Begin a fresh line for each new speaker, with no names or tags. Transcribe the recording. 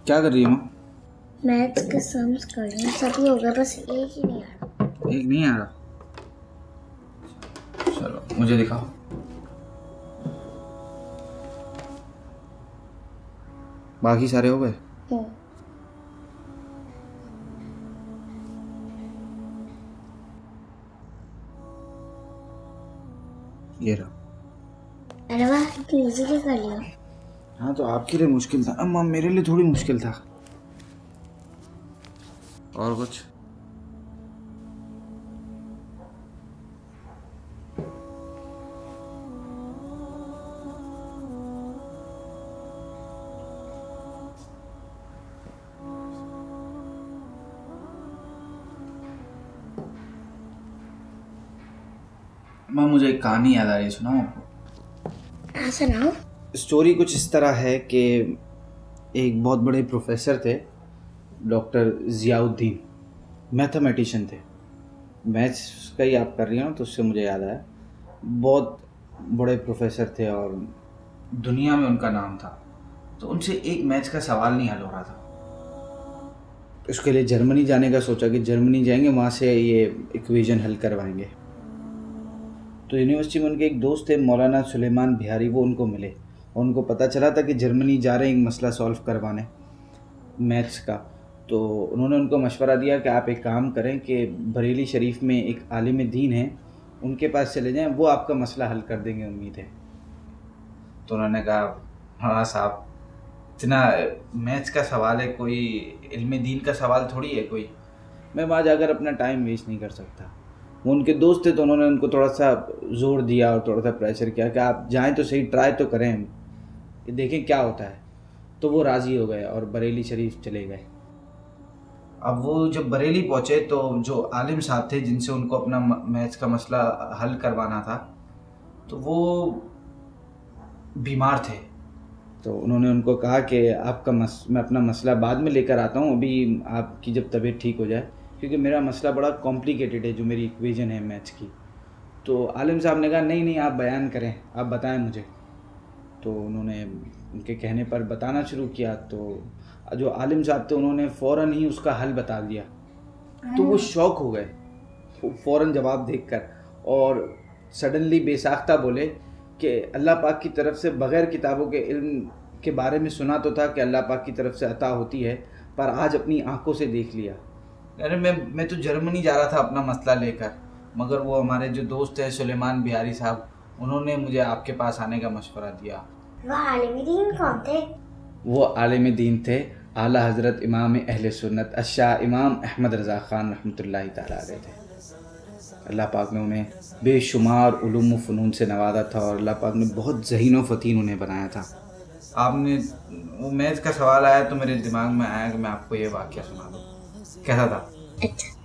क्या कर रही है माँ?
मैथ्स के सम्स कर रही हूँ, सभी हो गया, बस एक ही नहीं आ रहा।
एक नहीं आ रहा? चलो मुझे दिखाओ। बाकी सारे हो गए? ये रहा।
अरे वाह, इतनी इजीली कर लिया।
हाँ तो आपके लिए मुश्किल था अम्मा, मेरे लिए थोड़ी मुश्किल था। और कुछ? माँ मुझे एक कहानी याद आ रही है, सुनाऊँ आपको?
हाँ सुनाओ।
स्टोरी कुछ इस तरह है कि एक बहुत बड़े प्रोफेसर थे, डॉक्टर ज़ियाउद्दीन, मैथमेटिशियन थे। मैथ्स का ही आप कर रही हो तो उससे मुझे याद आया। बहुत बड़े प्रोफेसर थे और दुनिया में उनका नाम था। तो उनसे एक मैथ्स का सवाल नहीं हल हो रहा था। उसके लिए जर्मनी जाने का सोचा कि जर्मनी जाएंगे, वहाँ से ये इक्वेशन हल करवाएंगे। तो यूनिवर्सिटी में उनके एक दोस्त थे मौलाना सुलेमान बिहारी, वो उनको मिले और उनको पता चला था कि जर्मनी जा रहे हैं एक मसला सॉल्व करवाने मैथ्स का। तो उन्होंने उनको मशवरा दिया कि आप एक काम करें कि बरेली शरीफ में एक आलिम दीन है, उनके पास चले जाएं, वो आपका मसला हल कर देंगे, उम्मीद है। तो उन्होंने कहा हाँ साहब, इतना मैथ्स का सवाल है, कोई इल्म दीन का सवाल थोड़ी है कोई, मैं वहाँ जाकर अपना टाइम वेस्ट नहीं कर सकता। वो उनके दोस्त थे तो उन्होंने उनको थोड़ा सा जोर दिया और थोड़ा सा प्रेशर किया कि आप जाएं तो सही, ट्राई तो करें, ये देखें क्या होता है। तो वो राज़ी हो गए और बरेली शरीफ चले गए। अब वो जब बरेली पहुँचे तो जो आलिम साहब थे जिनसे उनको अपना मैथ्स का मसला हल करवाना था, तो वो बीमार थे। तो उन्होंने उनको कहा कि आपका मैं अपना मसला बाद में लेकर आता हूँ, अभी आपकी जब तबीयत ठीक हो जाए, क्योंकि मेरा मसला बड़ा कॉम्प्लिकेटेड है, जो मेरी इक्वेशन है मैथ्स की। तो आलिम साहब ने कहा नहीं नहीं, आप बयान करें, आप बताएं मुझे। तो उन्होंने उनके कहने पर बताना शुरू किया। तो जो आलिम साहब थे उन्होंने फ़ौरन ही उसका हल बता दिया। तो वो शॉक हो गए फ़ौरन जवाब देखकर, और सडनली बेसाख्ता बोले कि अल्लाह पाक की तरफ से, बग़ैर किताबों के इल्म के बारे में सुना तो था कि अल्लाह पाक की तरफ से अता होती है, पर आज अपनी आंखों से देख लिया। अरे मैं तो जर्मनी जा रहा था अपना मसला लेकर, मगर वो हमारे जो दोस्त है सुलेमान बिहारी साहब, उन्होंने मुझे आपके पास आने का मशवरा दिया।
वो आलिम दीन कौन थे?
वो आलिम दीन थे आला हज़रत इमाम अहले सुन्नत अशाह इमाम अहमद रज़ा ख़ान रहमतुल्लाहि तआला अलैह थे। अल्लाह पाक ने उन्हें बेशुमार उलूम व फ़नून से नवाजा था और अल्लाह पाक ने बहुत ज़हीन व फ़तीन उन्हें बनाया था। आपने वो मैथ्स का सवाल आया तो मेरे दिमाग में आया कि मैं आपको ये वाक़या सुना दूँ। कैसा था?
अच्छा।